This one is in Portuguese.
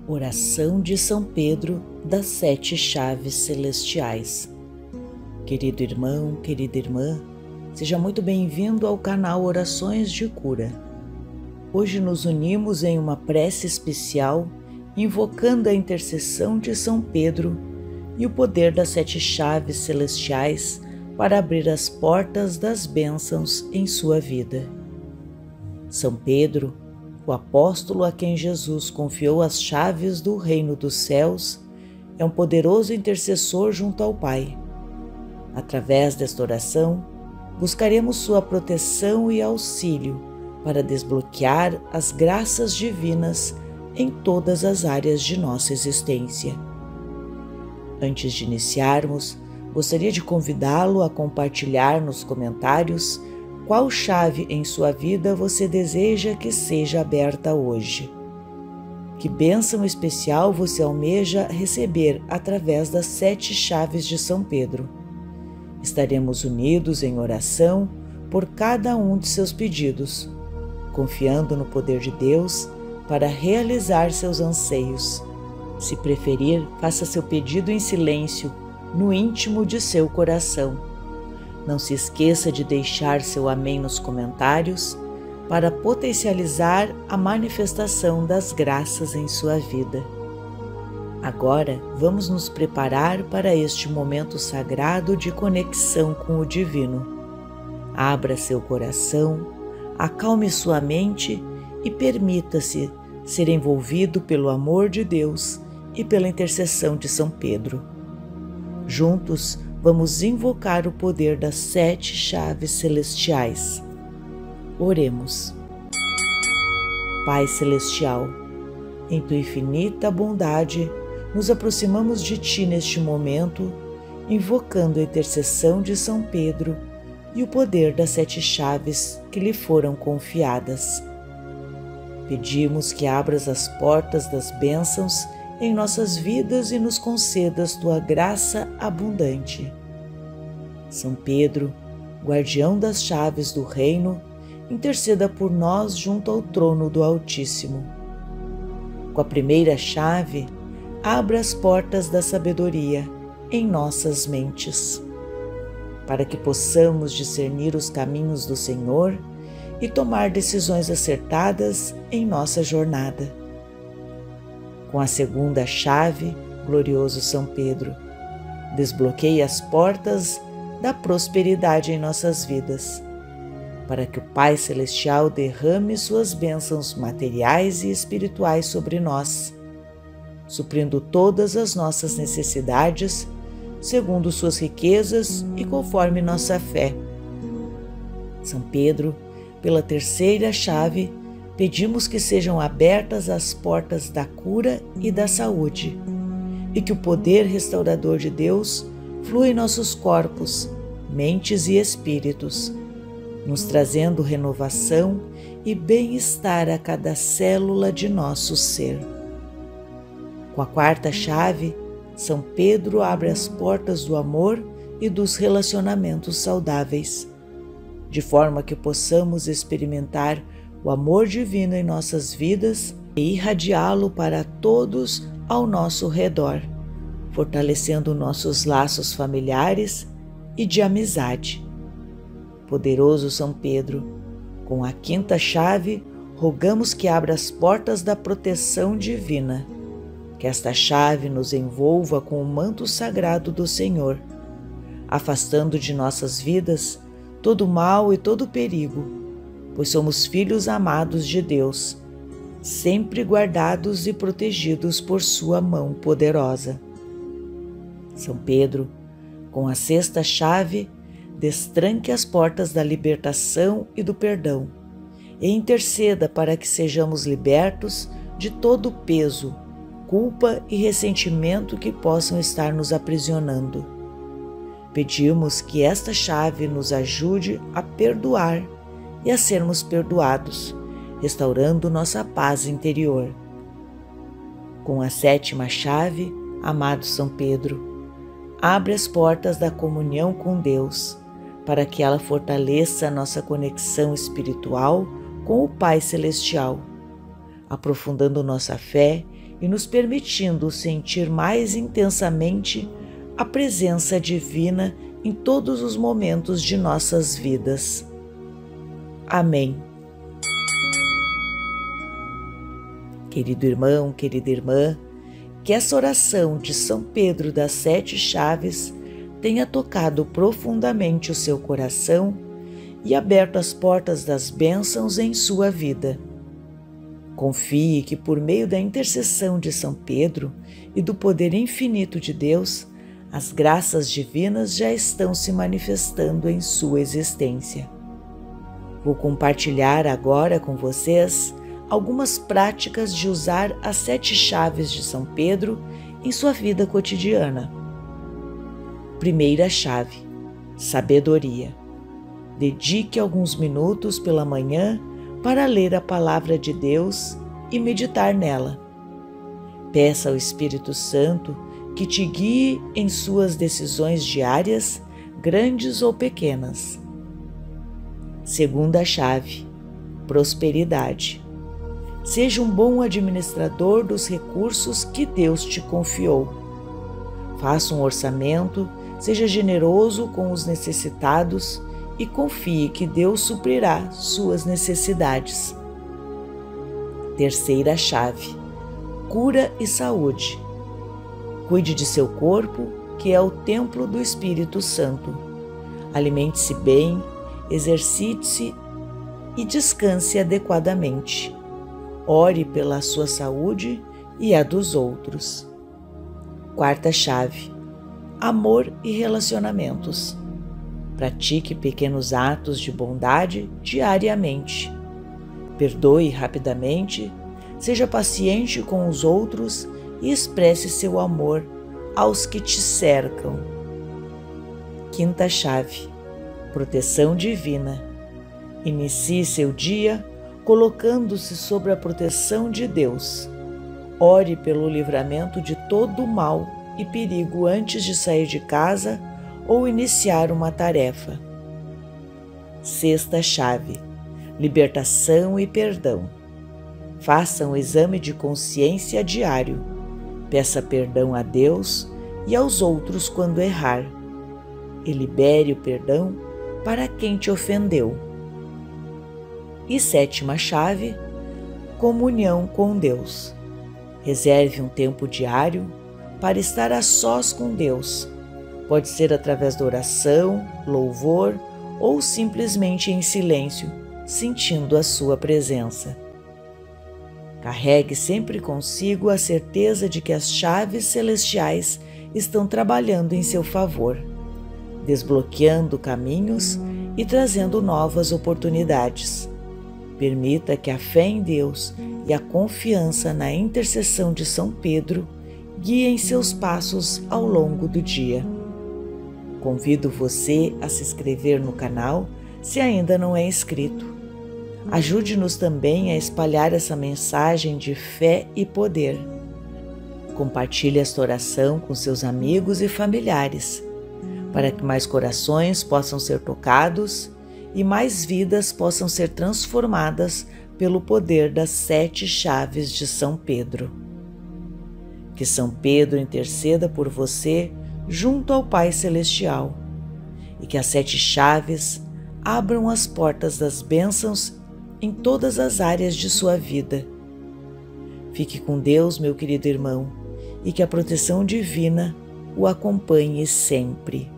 Oração de São Pedro das 7 chaves celestiais. Querido irmão, querida irmã, seja muito bem-vindo ao canal Orações de Cura. Hoje nos unimos em uma prece especial, invocando a intercessão de São Pedro e o poder das 7 chaves celestiais para abrir as portas das bênçãos em sua vida. São Pedro, o apóstolo a quem Jesus confiou as chaves do reino dos céus, é um poderoso intercessor junto ao Pai. Através desta oração, buscaremos sua proteção e auxílio para desbloquear as graças divinas em todas as áreas de nossa existência. Antes de iniciarmos, gostaria de convidá-lo a compartilhar nos comentários qual chave em sua vida você deseja que seja aberta hoje. Que bênção especial você almeja receber através das 7 chaves de São Pedro. Estaremos unidos em oração por cada um de seus pedidos, confiando no poder de Deus para realizar seus anseios. Se preferir, faça seu pedido em silêncio, no íntimo de seu coração. Não se esqueça de deixar seu amém nos comentários para potencializar a manifestação das graças em sua vida. Agora, vamos nos preparar para este momento sagrado de conexão com o Divino. Abra seu coração, acalme sua mente e permita-se ser envolvido pelo amor de Deus e pela intercessão de São Pedro. Juntos, vamos invocar o poder das 7 chaves celestiais. Oremos. Pai Celestial, em Tua infinita bondade, nos aproximamos de Ti neste momento, invocando a intercessão de São Pedro e o poder das 7 chaves que lhe foram confiadas. Pedimos que abras as portas das bênçãos em nossas vidas e nos concedas Tua graça abundante. São Pedro, guardião das chaves do reino, interceda por nós junto ao trono do Altíssimo. Com a primeira chave, abra as portas da sabedoria em nossas mentes, para que possamos discernir os caminhos do Senhor e tomar decisões acertadas em nossa jornada. Com a segunda chave, glorioso São Pedro, desbloqueie as portas da prosperidade em nossas vidas, para que o Pai Celestial derrame suas bênçãos materiais e espirituais sobre nós, suprindo todas as nossas necessidades, segundo suas riquezas e conforme nossa fé. São Pedro, pela terceira chave, pedimos que sejam abertas as portas da cura e da saúde, e que o poder restaurador de Deus flua em nossos corpos, mentes e espíritos, nos trazendo renovação e bem-estar a cada célula de nosso ser. Com a quarta chave, São Pedro abre as portas do amor e dos relacionamentos saudáveis, de forma que possamos experimentar o amor divino em nossas vidas e irradiá-lo para todos ao nosso redor, fortalecendo nossos laços familiares e de amizade. Poderoso São Pedro, com a quinta chave, rogamos que abra as portas da proteção divina, que esta chave nos envolva com o manto sagrado do Senhor, afastando de nossas vidas todo mal e todo perigo, pois somos filhos amados de Deus, sempre guardados e protegidos por sua mão poderosa. São Pedro, com a sexta chave, destranque as portas da libertação e do perdão, e interceda para que sejamos libertos de todo peso, culpa e ressentimento que possam estar nos aprisionando. Pedimos que esta chave nos ajude a perdoar e a sermos perdoados, restaurando nossa paz interior. Com a sétima chave, amado São Pedro, abre as portas da comunhão com Deus, para que ela fortaleça a nossa conexão espiritual com o Pai Celestial, aprofundando nossa fé e nos permitindo sentir mais intensamente a presença divina em todos os momentos de nossas vidas. Amém. Querido irmão, querida irmã, que essa oração de São Pedro das Sete Chaves tenha tocado profundamente o seu coração e aberto as portas das bênçãos em sua vida. Confie que por meio da intercessão de São Pedro e do poder infinito de Deus, as graças divinas já estão se manifestando em sua existência. Vou compartilhar agora com vocês algumas práticas de usar as 7 chaves de São Pedro em sua vida cotidiana. Primeira chave: sabedoria. Dedique alguns minutos pela manhã para ler a palavra de Deus e meditar nela. Peça ao Espírito Santo que te guie em suas decisões diárias, grandes ou pequenas. Segunda chave: prosperidade. Seja um bom administrador dos recursos que Deus te confiou. Faça um orçamento, seja generoso com os necessitados e confie que Deus suprirá suas necessidades. Terceira chave: cura e saúde. Cuide de seu corpo, que é o templo do Espírito Santo. Alimente-se bem, exercite-se e descanse adequadamente. Ore pela sua saúde e a dos outros. Quarta chave: amor e relacionamentos. Pratique pequenos atos de bondade diariamente. Perdoe rapidamente, seja paciente com os outros e expresse seu amor aos que te cercam. Quinta chave: proteção divina. Inicie seu dia colocando-se sob a proteção de Deus. Ore pelo livramento de todo mal e perigo antes de sair de casa ou iniciar uma tarefa. Sexta chave: libertação e perdão. Faça um exame de consciência diário. Peça perdão a Deus e aos outros quando errar. E libere o perdão para quem te ofendeu. E sétima chave: comunhão com Deus. Reserve um tempo diário para estar a sós com Deus. Pode ser através da oração, louvor ou simplesmente em silêncio, sentindo a sua presença. Carregue sempre consigo a certeza de que as chaves celestiais estão trabalhando em seu favor, desbloqueando caminhos e trazendo novas oportunidades. Permita que a fé em Deus e a confiança na intercessão de São Pedro guiem seus passos ao longo do dia. Convido você a se inscrever no canal se ainda não é inscrito. Ajude-nos também a espalhar essa mensagem de fé e poder. Compartilhe esta oração com seus amigos e familiares, para que mais corações possam ser tocados e mais vidas possam ser transformadas pelo poder das 7 chaves de São Pedro. Que São Pedro interceda por você junto ao Pai Celestial e que as 7 chaves abram as portas das bênçãos em todas as áreas de sua vida. Fique com Deus, meu querido irmão, e que a proteção divina o acompanhe sempre.